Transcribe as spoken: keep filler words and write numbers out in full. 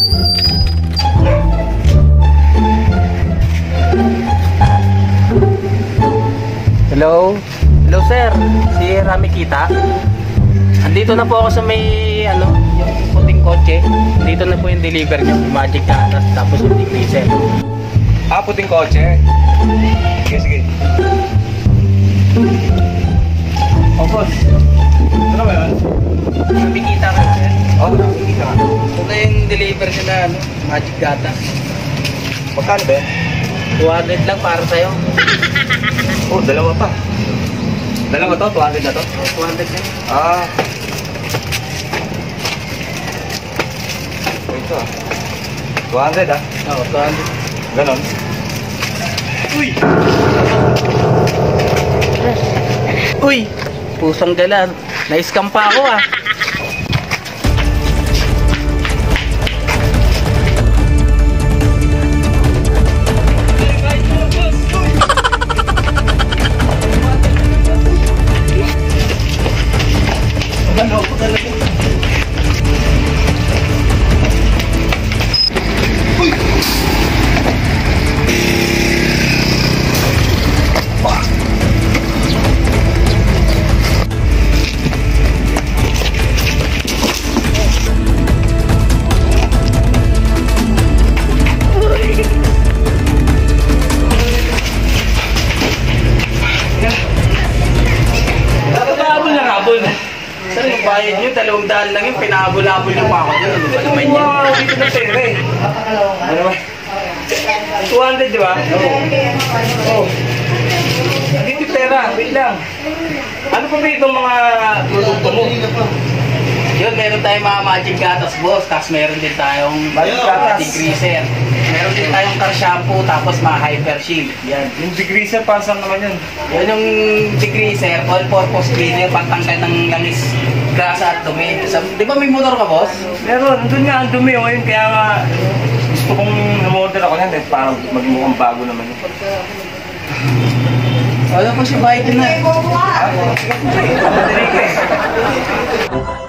Hello? Hello sir, si Rami Kita. Andito na po ako sa may ano, yung puting kotse. Dito na po yung deliver niyo, Magic Gatas tapos yung degreaser. Ah, puting kotse. Sige, sige. Oh, boss. Ano ba yun? Rami Kita ka sir. Oh, nakikita ka. Ito na yung deliver niyo na ano, Magic Gatas. Magkano ba? two hundred lang para sa'yo. Oh, dalawa pa. Dalawa to? two hundred na to? two hundred lang. Ah. Ito ah. two hundred ah. Oo, two hundred. Ganon. Uy! Uy! Pusang gala. Na-scam pa ako ah. Ano ko talaga? Uy! Fuck! Nakababol na kabol. Sir, yung bayad nyo, dalawang daan lang yung pinabulabol nyo pa ako nyo. Ano ba naman yan? Wow, dito na pera eh. Ano ba? two hundred di ba? Oo. Oo. Dito yung pera, wait lang. Ano pa ba itong mga produkto mo? Yun, meron tayong mga Magic Gatas boss, tapos meron din tayong Magic Gatas. degreaser. Meron din tayong car shampoo, tapos mga Hyper Shield. Yan. Yung degreaser, para saan naman yun? Yun yung degreaser, all-purpose cleaner, pantanggal ng langis, grasa at dumi. Sa, di ba may motor ka boss? Meron, doon nga ang dumi ngayon, kaya nga gusto kong umorder ako yan, eh, parang maging mukhang bago naman yun. Wala pa siya bayad na. Ah, sige. Madali ka eh.